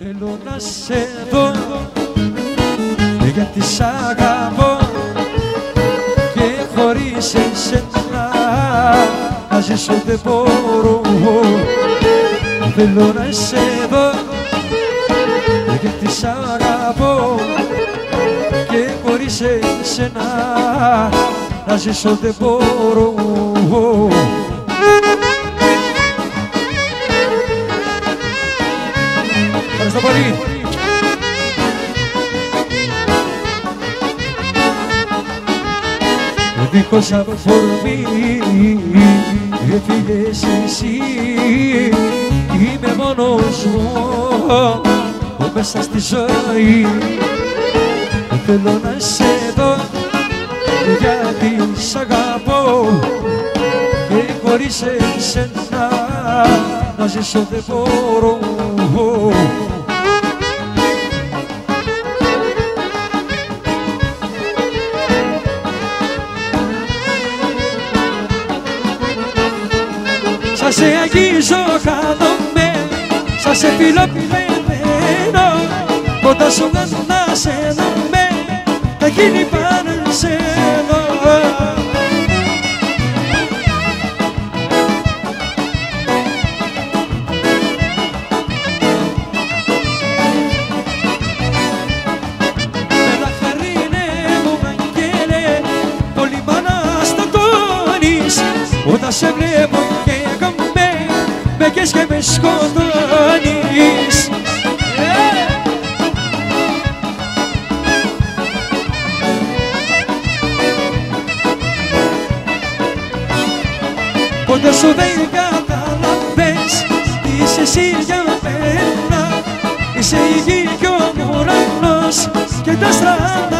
Θέλω να σε δω, γιατί σ' αγαπώ και χωρίς εσένα να ζήσω δεν μπορώ. Θέλω να σε δω, γιατί σ' αγαπώ και χωρίς εσένα να ζήσω δεν μπορώ. Ευχαριστώ πολύ. Δίχως αφορμή έφυγες εσύ, είμαι μόνος μου μέσα στη ζωή. Θέλω να σε δω, γιατί σ' αγαπώ και χωρίς εσένα να ζήσω δεν μπορώ. Σας σε αγγίζω χάνομαι, σας σε φιλώ πημένο, όταν σου ανασένομαι θα γίνει παρασένο. Έλα χαρίνε μου αγγέλε, πολύ μ' αναστατώνεις, όταν σε βλέπω με καις και με σκοτώνεις. Ποτέ σου δεν καταλαβαίνεις, είσαι εσύ για μένα, είσαι η γη και ο ουρανός και τα άστρα.